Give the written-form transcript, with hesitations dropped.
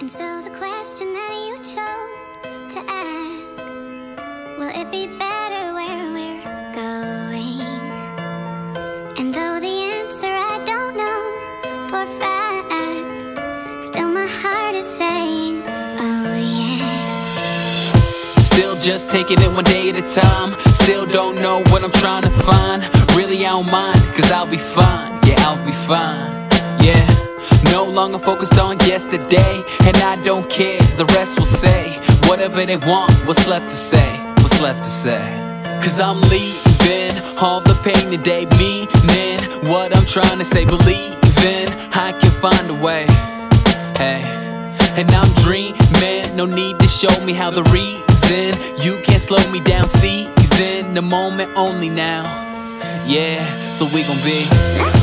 And so the question that you chose to ask, will it be better where we're going? And though the answer I don't know for a fact, still my heart is saying, oh yeah. Still just taking it one day at a time. Still don't know what I'm trying to find. Really I don't mind, cause I'll be fine. Yeah, I'll be fine, yeah. No longer focused on yesterday, and I don't care, the rest will say whatever they want, what's left to say, what's left to say. Cause I'm leaving all the pain today, meaning what I'm trying to say, believing I can find a way, hey. And I'm dreaming, no need to show me how the reason you can't slow me down, seizing the moment only now, yeah. So we gon' be